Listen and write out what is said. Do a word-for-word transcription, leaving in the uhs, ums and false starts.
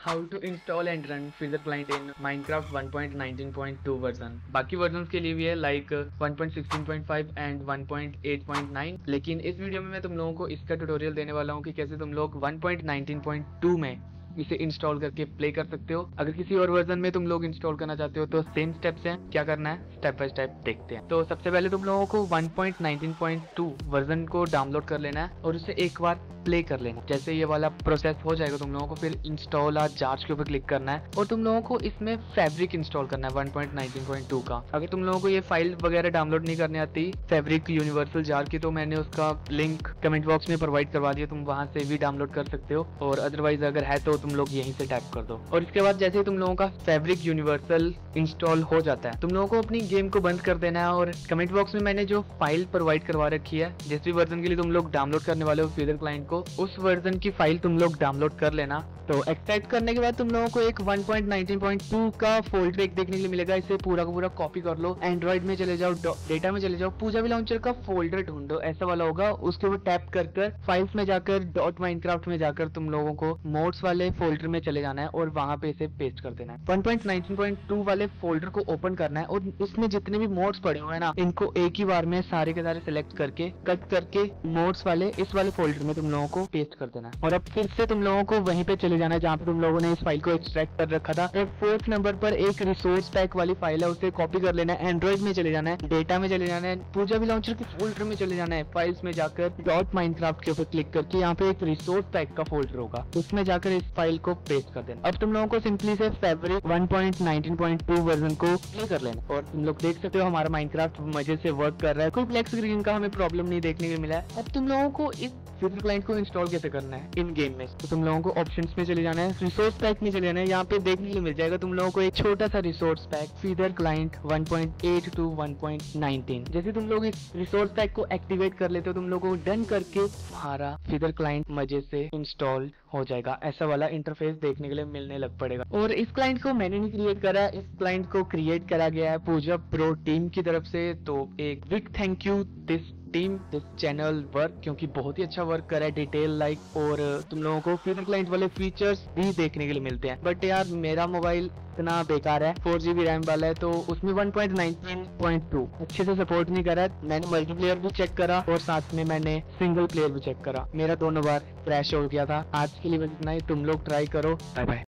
How to install and run Feather Client in Minecraft one point nineteen point two version. बाकी version के लिए भी है like one point sixteen point five and one point eight point nine, लेकिन इस video में मैं तुम लोगों को इसका ट्यूटोरियल देने वाला हूँ कि कैसे तुम लोग one point nineteen point two में इसे इंस्टॉल करके प्ले कर सकते हो। अगर किसी और वर्जन में तुम लोग इंस्टॉल करना चाहते हो तो सेम स्टेप्स हैं, क्या करना है स्टेप बाय स्टेप देखते हैं। तो सबसे पहले तुम लोगों को one point nineteen point two version को डाउनलोड कर लेना है और उसे एक बार प्ले कर लेना। जैसे ये वाला प्रोसेस हो जाएगा तुम लोगों को फिर इंस्टॉल आज चार्ज के ऊपर क्लिक करना है और तुम लोगों को इसमें फैब्रिक इंस्टॉल करना है one point nineteen point two का। अगर तुम लोगों को ये फाइल वगैरह डाउनलोड नहीं करने आती फैब्रिक यूनिवर्सल जार की, तो मैंने उसका लिंक कमेंट बॉक्स में प्रोवाइड करवा दिया, तुम वहां से भी डाउनलोड कर सकते हो। और अदरवाइज अगर है तो तुम लोग यहीं से टैप कर दो। और इसके बाद जैसे ही तुम लोगों का फैब्रिक यूनिवर्सल इंस्टॉल हो जाता है तुम लोगों को अपनी गेम को बंद कर देना है। और कमेंट बॉक्स में मैंने जो फाइल प्रोवाइड करवा रखी है जिस भी वर्जन के लिए तुम लोग डाउनलोड करने वाले हो Feather Client को, उस वर्जन की फाइल तुम लोग डाउनलोड कर लेना। तो एक्सट्रैक्ट करने के बाद तुम लोगों को एक one point nineteen point two का फोल्डर एक देखने के लिए मिलेगा। इसे पूरा का पूरा कॉपी कर लो, एंड्रॉइड में चले जाओ, डेटा में चले जाओ, पूजा भी लॉन्चर का फोल्डर ढूंढो, ऐसा वाला होगा। उसके ऊपर टैप कर कर फाइल्स में जाकर डॉट माइनक्राफ्ट में जाकर तुम लोगों को मोड्स वाले फोल्डर में चले जाना है और वहां पे इसे पेस्ट कर देना है। One point nineteen point two वाले फोल्डर को ओपन करना है और इसमें जितने भी मोड्स पड़े हुए हैं ना इनको एक ही बार में सारे के सारे सिलेक्ट करके कट करके मोड्स वाले इस वाले फोल्डर में तुम लोगों को पेस्ट कर देना है। और अब फिर से तुम लोगों को वहीं पे चले जाना है जहाँ पे तुम लोगों ने इस फाइल को एक्सट्रैक्ट कर रखा था। और फोर्थ नंबर पर एक रिसोर्स पैक वाली फाइल है, उसे कॉपी कर लेना है, एंड्रॉइड में चले जाना है, डेटा में चले जाना है, पूजा भी लॉन्चर के फोल्डर में चले जाना है, फाइल्स में जाकर डॉट माइनक्राफ्ट के ऊपर क्लिक करके यहाँ पे एक रिसोर्स पैक का फोल्डर होगा उसमें जाकर इस फाइल को पेस्ट कर देना। अब तुम लोगों को सिंपली से fabric one point nineteen point two version को प्ले कर लेना और तुम लोग देख सकते हो हमारा माइनक्राफ्ट मजे से वर्क कर रहा है, कोई ब्लैक स्क्रीन का हमें प्रॉब्लम नहीं देखने को मिला है। अब तुम लोगों को इस Feather Client को इंस्टॉल कैसे करना है इन गेम में, तो तुम लोगों को ऑप्शंस में चले जाना है, रिसोर्स पैक में चले जाना है। यहाँ पे देखने को मिल जाएगा तुम लोगों को एक छोटा सा resource pack Feather Client one point eight two one point nineteen. जैसे तुम लोग इस रिसोर्स पैक को एक्टिवेट कर लेते हो तुम लोगों को डन करके हमारा Feather Client मजे से इंस्टॉल हो जाएगा। ऐसा वाला इंटरफेस देखने के लिए मिलने लग पड़ेगा। और इस क्लाइंट को मैंने नहीं क्रिएट करा, इस क्लाइंट को क्रिएट करा गया है पूजा प्रो टीम की तरफ से। तो एक big thank you this team this channel work, क्योंकि बहुत ही अच्छा वर्क करा है डिटेल लाइक। और तुम लोगों को Feather Client वाले फीचर्स भी देखने के लिए मिलते हैं। बट यार मेरा मोबाइल इतना बेकार है, फोर जीबी रैम वाला है, तो उसमें one point nineteen point two अच्छे से सपोर्ट नहीं करा है। मैंने मल्टीप्लेयर भी चेक करा और साथ में मैंने सिंगल प्लेयर भी चेक करा, मेरा दोनों बार क्रैश हो गया था। आज के लिए बस इतना ही, तुम लोग ट्राई करो। Bye bye.